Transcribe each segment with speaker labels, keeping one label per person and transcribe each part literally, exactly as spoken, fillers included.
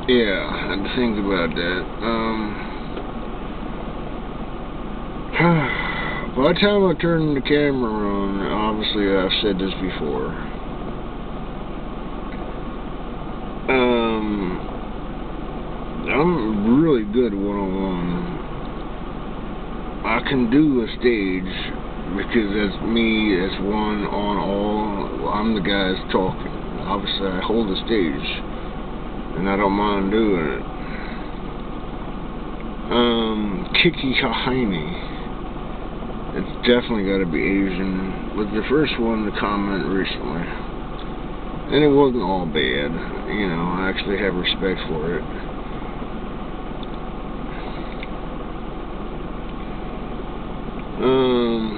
Speaker 1: Yeah, I had to think about that. Um, by the time I turn the camera on, obviously I've said this before. Um, I'm really good one-on-one. I can do a stage because that's me, that's one on all. I'm the guy that's talking. Obviously, I hold the stage, and I don't mind doing it. Um, Kiki Haini. It's definitely got to be Asian. Was the first one to comment recently, and it wasn't all bad. You know, I actually have respect for it. Um,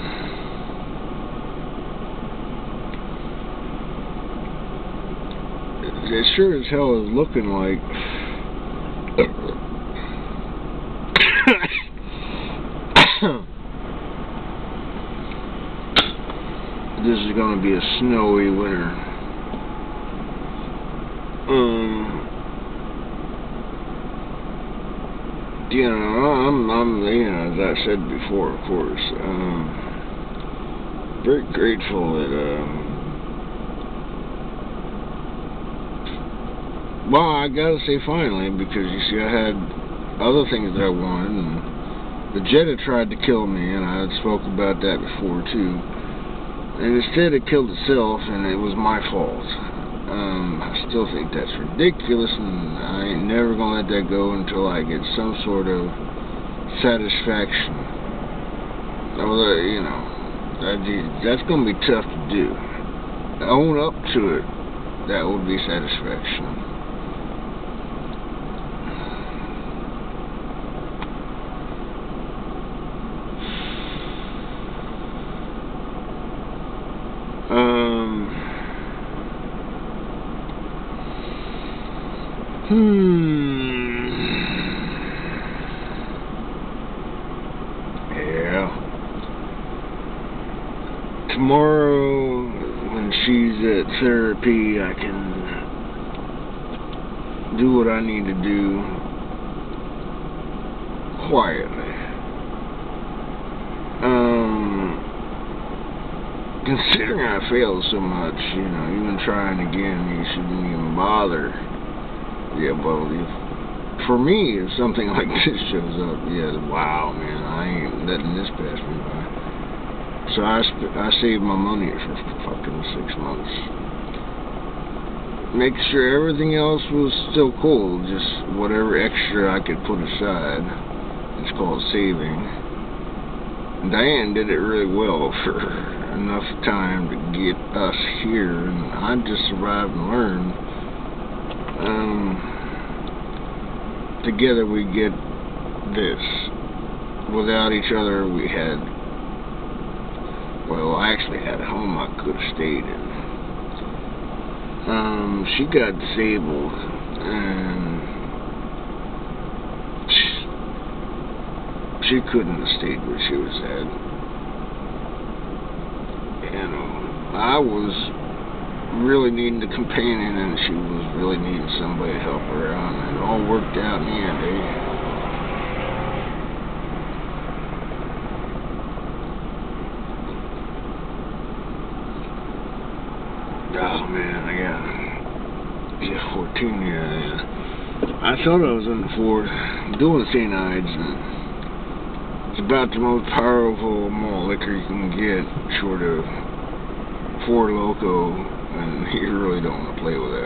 Speaker 1: it sure as hell is looking like this is going to be a snowy winter. Um, you know, I'm, I'm, you know, as I said before, of course, um, very grateful that, um, well, I gotta say finally, because you see, I had other things that I wanted, and the Jetta tried to kill me, and I had spoke about that before, too. And instead it killed itself, and it was my fault. Um, I still think that's ridiculous, and I ain't never gonna let that go until I get some sort of satisfaction. Although, you know, that, that's gonna be tough to do. Own up to it. That would be satisfaction. Um, hmm. Yeah. Tomorrow, when she's at therapy, I can do what I need to do quietly. Um, considering I failed so much, you know, even trying again, you shouldn't even bother. Yeah, well, if, for me, if something like this shows up, yeah, wow, man, I ain't letting this pass me by. So I, sp I saved my money for fucking six months. Make sure everything else was still cool, just whatever extra I could put aside. It's called saving. Diane did it really well for enough time to get us here, and I just survived and learned. Um, together we get this. Without each other, we had, well, I actually had a home I could have stayed in. Um, she got disabled, and she, she couldn't have stayed where she was at. You know, I was really needing a companion, and she was really needing somebody to help her out, and it all worked out in the end, eh? Oh man, I got yeah, fourteen, yeah, yeah. I thought I was on the fourth, doing Saint Ides, and it's about the most powerful malt liquor you can get, short of Four Loko, and you really don't want to play with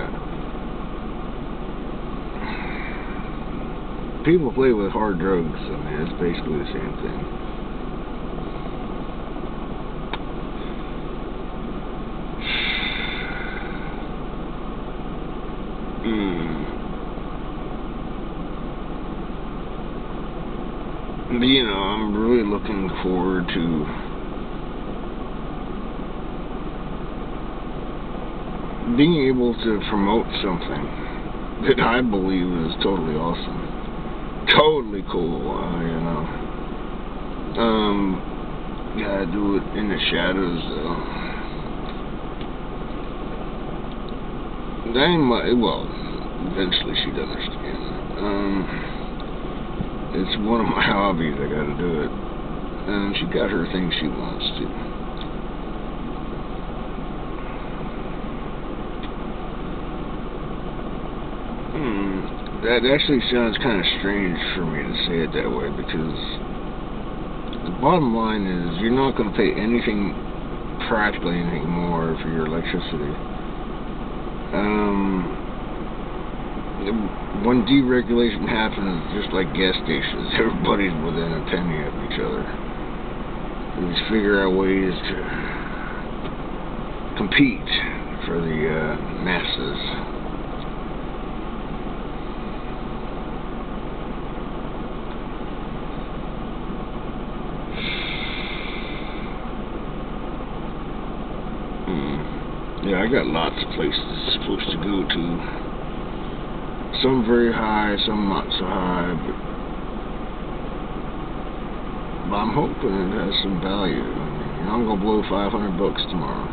Speaker 1: that. People play with hard drugs, I mean, it's basically the same thing. Mm. But, you know, I'm really looking forward to being able to promote something that I believe is totally awesome. Totally cool, uh, you know. Um, gotta do it in the shadows, though. That ain't my, well, eventually she'd understand. Um, it's one of my hobbies. I gotta do it. And she got her thing she wants to. Hmm. That actually sounds kind of strange for me to say it that way, because the bottom line is you're not going to pay anything, practically anything more for your electricity. Um, when deregulation happens, just like gas stations, everybody's within a penny of each other. We just figure out ways to compete for the uh, masses. Yeah, I got lots of places supposed to go to. Some very high, some not so high, but, but I'm hoping it has some value. I mean, you know, I'm gonna blow five hundred bucks tomorrow.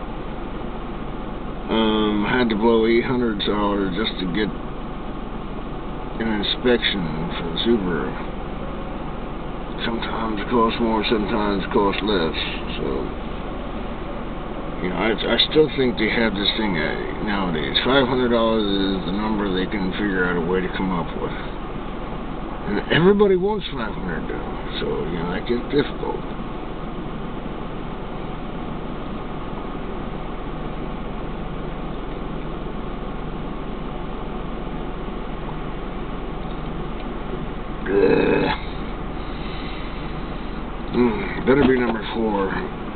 Speaker 1: Um, I had to blow eight hundred dollars just to get an inspection for the Subaru. Sometimes it costs more, sometimes it costs less. So. You know, I, I still think they have this thing uh, nowadays. five hundred dollars is the number they can figure out a way to come up with. And everybody wants five hundred dollars, so, you know, that gets difficult. Mm, better be number four.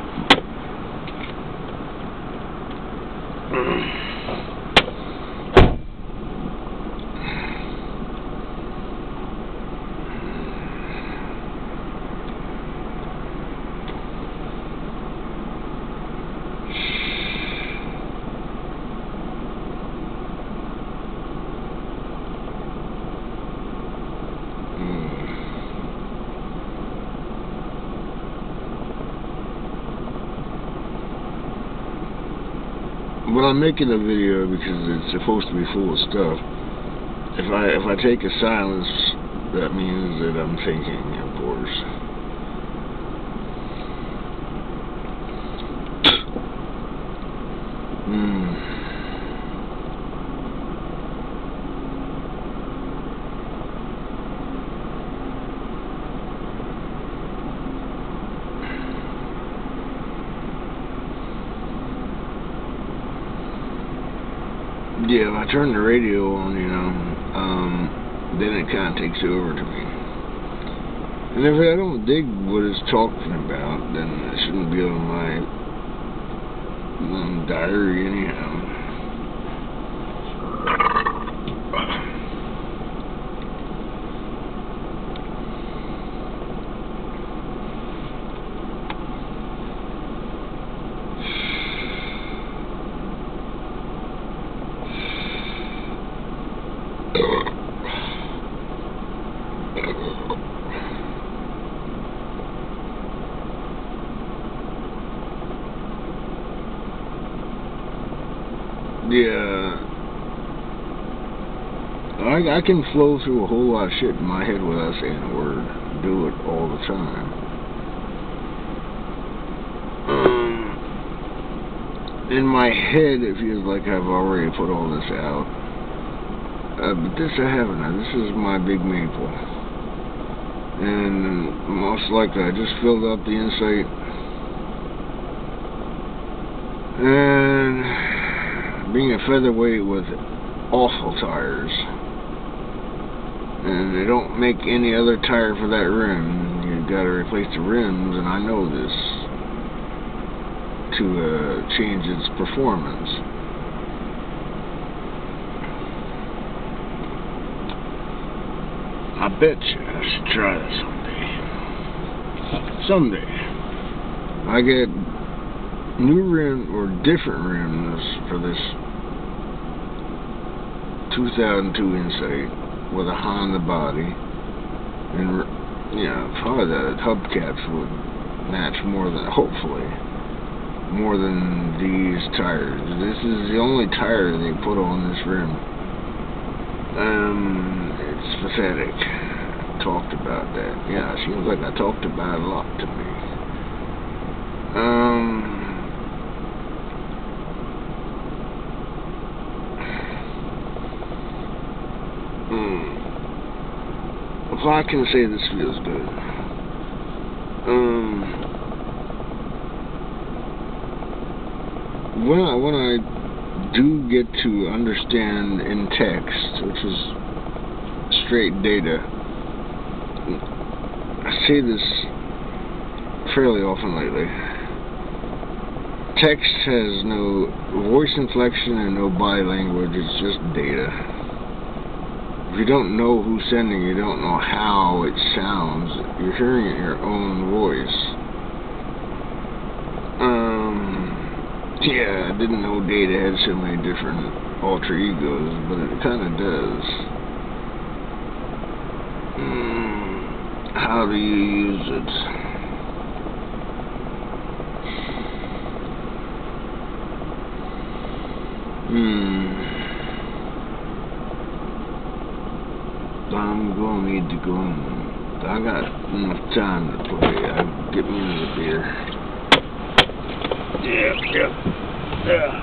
Speaker 1: Well, I'm making a video because it's supposed to be full of stuff. If I if I take a silence, that means that I'm thinking, of course. Hmm. Yeah, if I turn the radio on, you know, um, then it kind of takes over to me. And if I don't dig what it's talking about, then it shouldn't be on my um, diary anyhow. Yeah, I, I can flow through a whole lot of shit in my head without saying a word. Do it all the time. Um, in my head, it feels like I've already put all this out. Uh, but this I haven't. This is my big maple. And most likely I just filled up the Insight. And being a featherweight with awful tires, and they don't make any other tire for that rim, you've got to replace the rims, and I know this, to uh, change its performance. I bet you I should try that someday. Someday. I get new rim or different rims for this two thousand two Insight with a Honda body, and you know, probably the hubcaps would match more than, hopefully, more than these tires. This is the only tire they put on this rim. Um, It's pathetic. I talked about that. Yeah, it seems like I talked about it a lot to me. Um, hmm. If I can say this feels good. Um, when I, when I do get to understand in text, which is straight data, I say this fairly often lately. Text has no voice inflection and no body language, it's just data. If you don't know who's sending, you don't know how it sounds. You're hearing it in your own voice. Um, yeah, I didn't know data had so many different alter egos, but it kind of does. Hmm, how do you use it? Hmm. I'm gonna need to go in. I got enough time to play. I'll get me another beer. Yeah, yeah, yeah.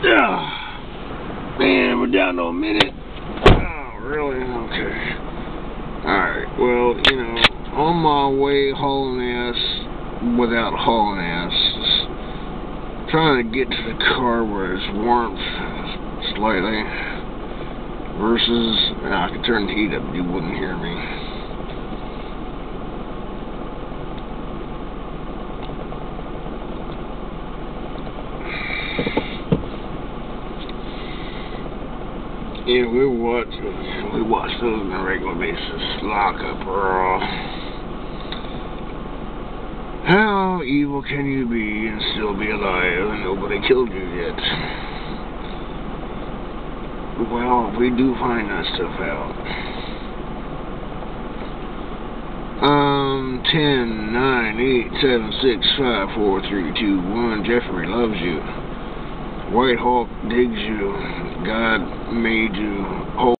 Speaker 1: Ah, man, we're down to a minute. Oh, really? Okay. Alright, well, you know, on my way hauling ass without hauling ass, just trying to get to the car where it's warmth slightly versus, and I could turn the heat up, you wouldn't hear me. Yeah, we watch we watch those on a regular basis. Lock up, Raw. How evil can you be and still be alive and nobody killed you yet? Well, we do find that stuff out. Um, ten, nine, eight, seven, six, five, four, three, two, one. Jeffrey loves you. White Hawk digs you. God made you whole.